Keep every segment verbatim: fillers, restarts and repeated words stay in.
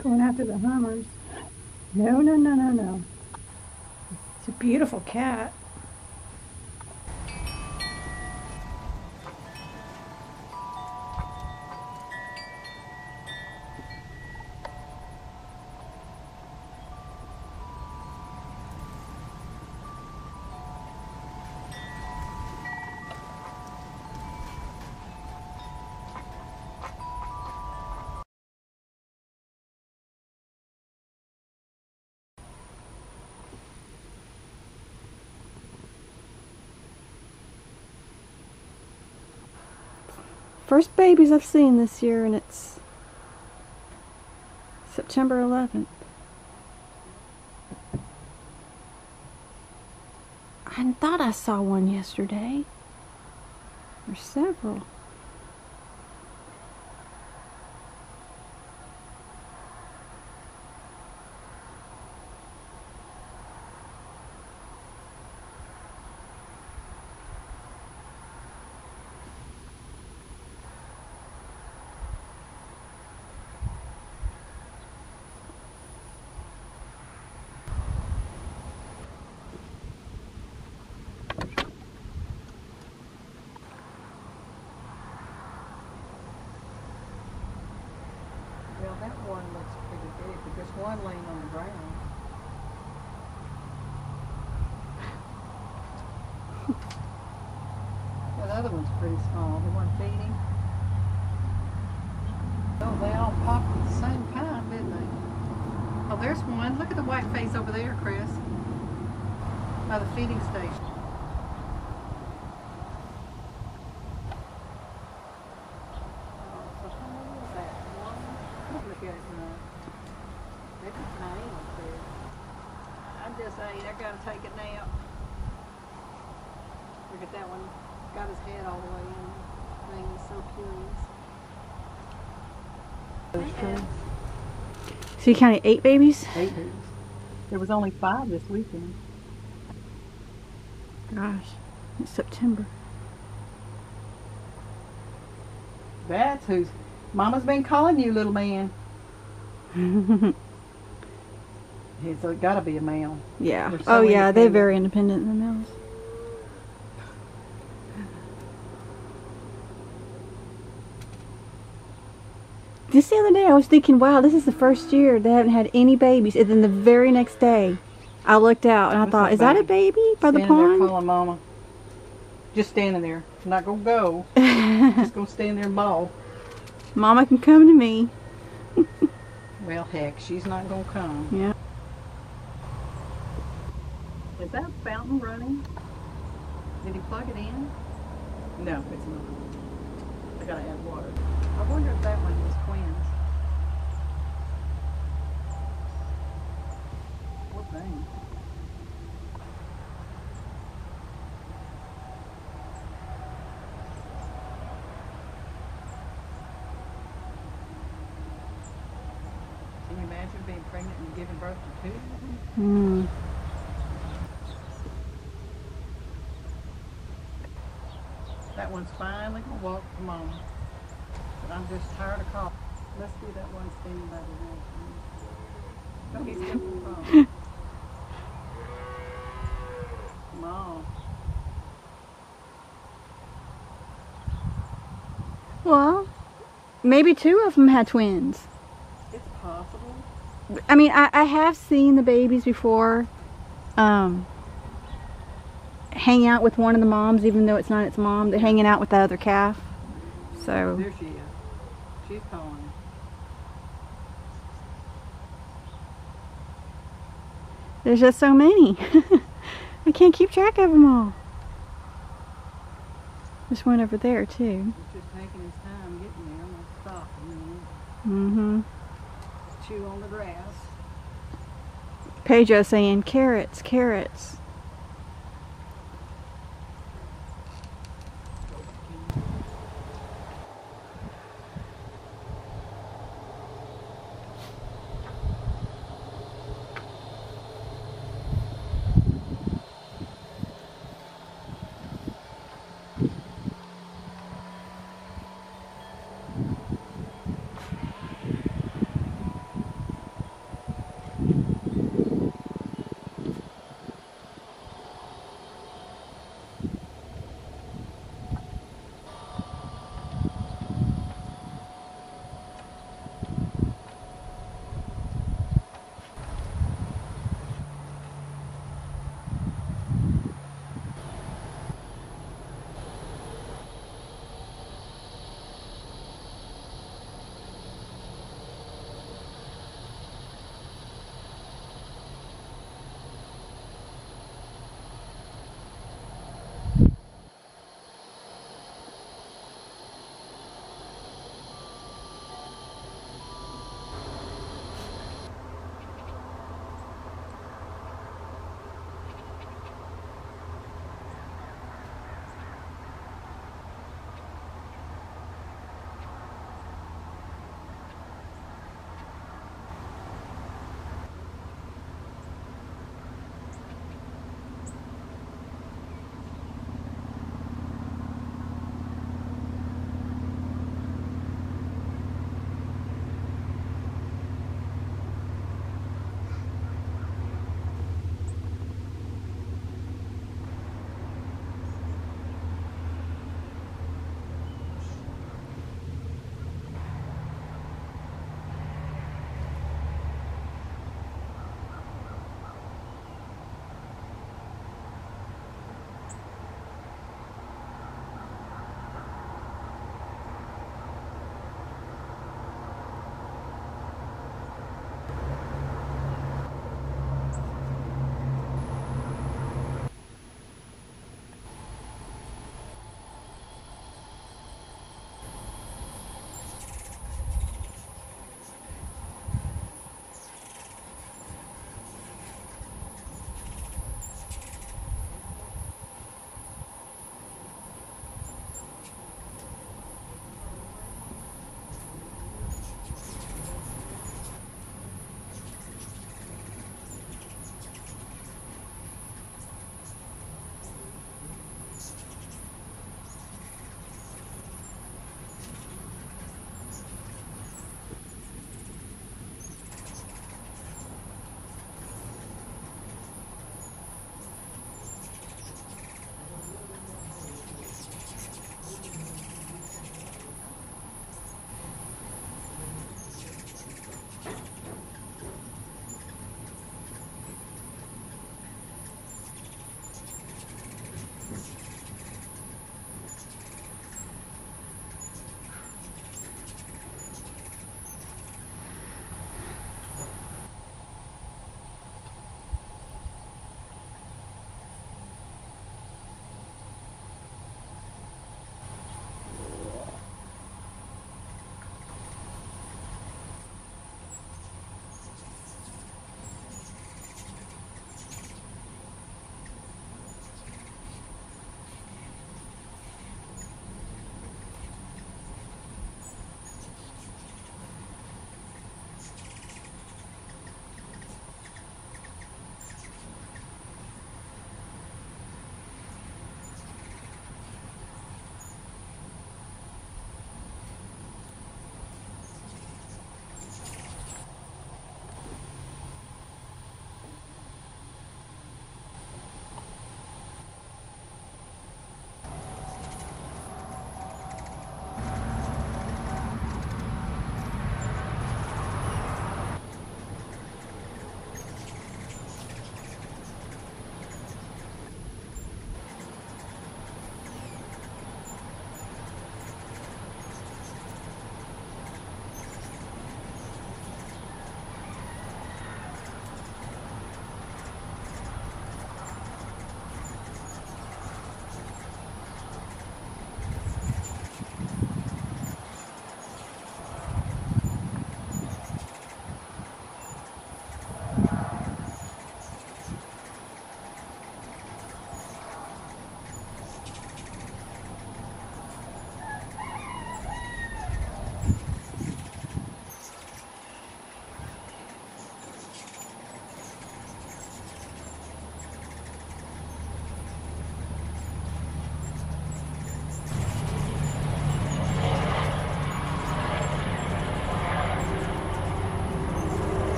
Going after the Hummers. No, no, no, no, no. It's a beautiful cat. First babies I've seen this year, and it's September eleventh. I thought I saw one yesterday. There's several. Well, that one looks pretty big, but there's one laying on the ground. Well, the other one's pretty small. The one feeding. Oh, they all popped at the same time, didn't they? Oh, there's one. Look at the white face over there, Chris. By the feeding station. I just ate. I gotta take a nap. Look at that one. Got his head all the way in. Thing is so curious. So you counted eight babies? Eight babies. There was only five this weekend. Gosh, it's September. That's who's. Mama's been calling you, little man. He's got to be a male. Yeah. They're so Oh yeah, they're independent. very independent, the males. Just the other day I was thinking, wow, this is the first year they haven't had any babies. And then the very next day I looked out and I What's thought, that is that a baby? baby by the Standing there pond? calling Mama. Just standing there. Not gonna go. Just gonna stand there and bawl. Mama can come to me. Well, heck, she's not gonna come. Yeah. Is that fountain running? Did he plug it in? No, it's not. I gotta add water. I wonder if that one was twins. What thing? Can you imagine being pregnant and giving birth to two? Mm. That one's finally gonna walk to Mama. But I'm just tired of calling. Let's do that one standing by the wall. Oh, he's coming from. Come on. Well, maybe two of them had twins. It's possible. I mean, I, I have seen the babies before um, hang out with one of the moms, even though it's not its mom. They're hanging out with the other calf. So, There she is. She's calling. there's just so many. I can't keep track of them all. There's one over there, too. He's just taking his time getting there. I'm gonna stop a minute. Mm-hmm. Chew on the grass. Pedro saying, carrots, carrots.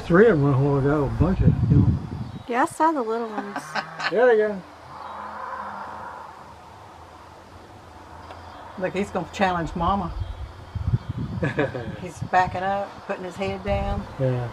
Three of them a while ago, a bunch of, you know. Yeah, I saw the little ones. There they go. Look, he's going to challenge Mama. He's backing up, putting his head down. Yeah.